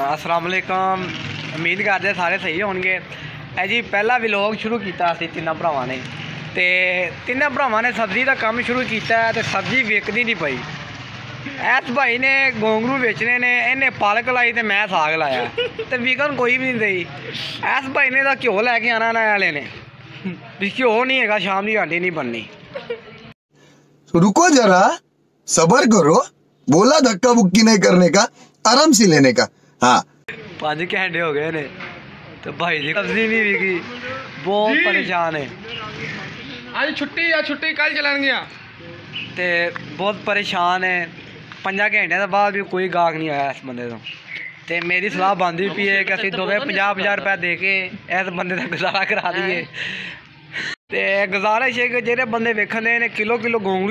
अस्सलाम वालेकुम। उम्मीद करते सारे सही होंगे। है जी पहला व्लॉग शुरू किया तिना भरावां ने ते तिना भरावां ने सब्जी का काम शुरू किया तो सब्जी विकदी नहीं पई। इस भाई ने गोंगरू बेचने ने, इन्हें पालक लाई तो मैं साग लाया तो विकन कोई भी नहीं दई। इस भाई ने तो घ्यो लैके आना ना वाले ने भी घ्यो नहीं है, शाम की हांडी नहीं बननी। रुको जरा, सबर करो। बोला धक्का बुक्की नहीं करने का, आराम से लेने का। हाँ 5 घंटे हो गए ने तो भाई जी सब्जी नहीं बिकी, बहुत परेशान है। आज छुट्टी या छुट्टी कल चलन गया ते बहुत परेशान है। 5 घंटे के बाद भी कोई गाहक नहीं आया इस बंदे तो। ते मेरी सलाह बनती पी है कि असं दोवें 50-50 रुपये दे के इस बंदे का गुजारा करा दीए। ते गुजारिश है कि जेह्ड़े बंदे वेखन दे ने किलो गोंगलू